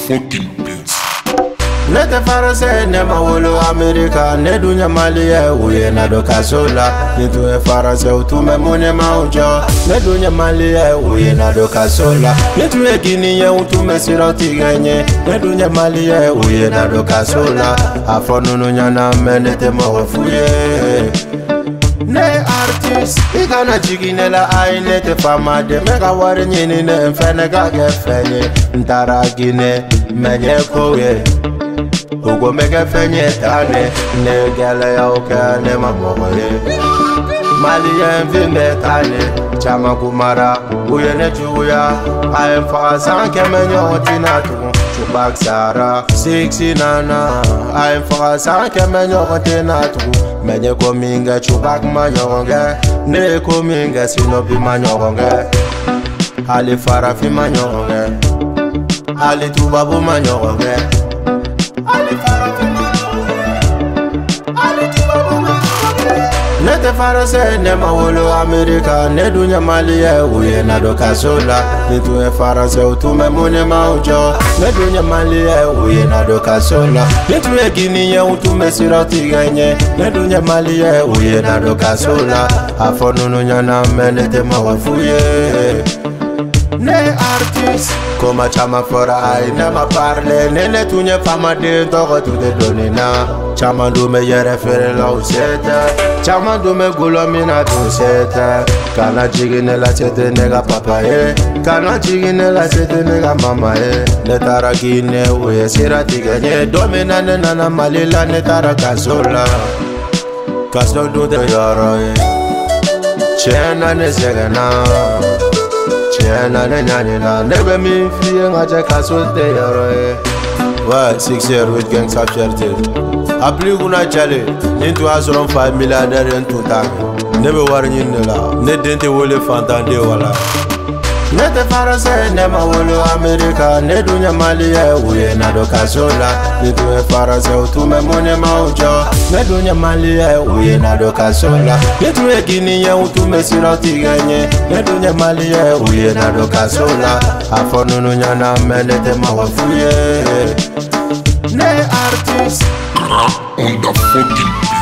fucking beats. Nete farase ne mawolo Amerika ne dunya maliye uye na doka sola nitu e farase utume mune maujo ne dunya maliye uye na doka sola nitu e giniye utume siroti genye ne dunya maliye uye na doka sola afonunu nyana menete mawafuye ne artist igana jigine la aine te fama de mega wari nyini ne mfene gage fenye ntara gine menye kowe Ugo mega fenye tane ne gele ya okane mamoye Maliyen vime tane chama kumara uye ne juya ayen fa sanke menyo tinatu chubak sara 6 nana ayen fa sanke menyo tinatu menye kominga chubak manyonge ne kominga sinobi manyonge ali farafi manyonge ali tubabu manyonge Nete farase ne mawolo Amerika ne dunya maliye uye na doka sola nitu e farase utume mune maujo ne dunya maliye uye na doka sola nitu e giniye utume siroti genye ne dunya maliye uye na doka sola afonunu nyana menete mawafuye Ne artist Koma chama fora ai ne ma parle ne tunye fama de togo tu de donina Chama do me yere fere la useta Chama do me gulo mina tu seta Kana jigine la sete nega papa e Kana jigine la sete nega mama e Ne tara gine uye sira tiganye Domina ne nana malila ne tara kasola Kaso do de yoro e Chena ne segana Chena ne nyanina Nebe mi fiye nga che kasote yoro e Ouais, 6 years with gangs of fierté Appli kuna chale Nintu asolon 5 milliardaire en tout temps Nebe war nyine la Ne dente wole fantande wala Nete farase ne mawolo Amerika ne dunya maliye uye na doka sola Nitu e farase utume mune maujo ne dunya maliye uye na doka sola Nitu e giniye utume siroti genye ne dunya maliye uye na doka sola Afonunu nyana menete mawafuye Ne artist On the fucking beats.